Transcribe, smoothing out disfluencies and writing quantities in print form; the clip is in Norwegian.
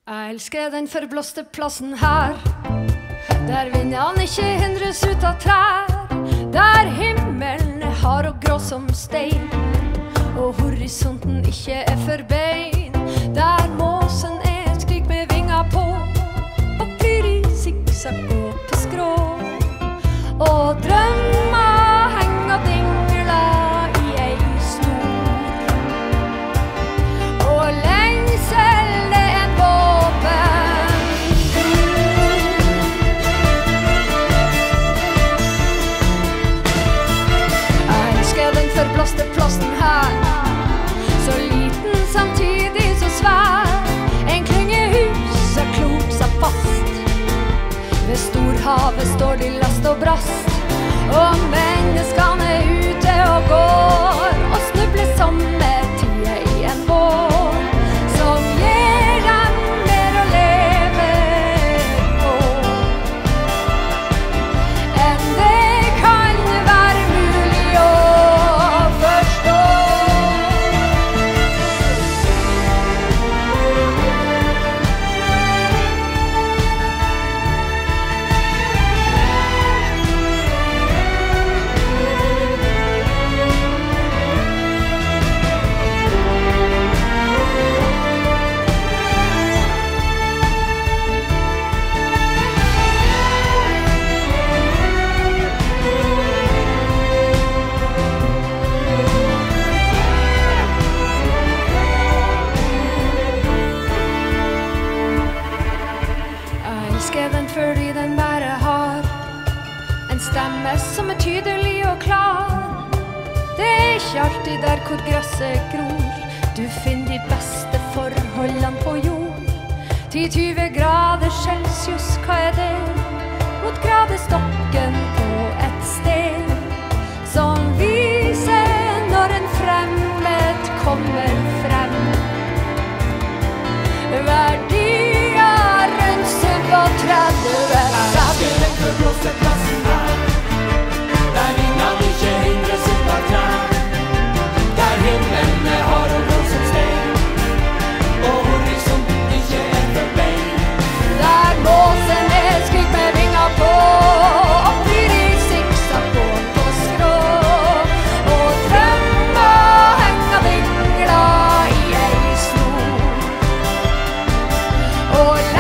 Jeg elsker den forblåste plassen her, der vindene ikke hindres ut av trær, der himmelen er hard og grå som stein, og horisonten ikke er for bein, der måsen er et skrik med vinger på, og flyr i sikksakk og på skrå, og drømmer henger og dingler i ei snor, og lengsel det er en våpen. Jeg elsker den forblåste plassen her, så liten samtidig så svær, en klynge hus er klort seg fast, ved storhavet står de last og brast, og menneskene er ute og går, og snubler sommertida i en vår, som gir dem mer å leve på, enn det kan være mulig å forstå. Jeg elsker den fordi den bare har en stemme som er tydelig og klar. Det er ikke alltid der hvor gresset gror du finner de beste forholdene på jord. 10-20 grader Celsius, hva er det? Mot gradestokken på et sted som viser når en fremmed kommer frem. Verdier rundt 37. Jeg elsker den forblåste plassen her, der vingene ikke hindres ut av trær, der himmelen er hard og grå som stein, og horisonten ikke er for bein, Der måsen er et skrik med vinger på, og flyr i sikksakk og på skrå, og drømmer henger dingler i ei snor, og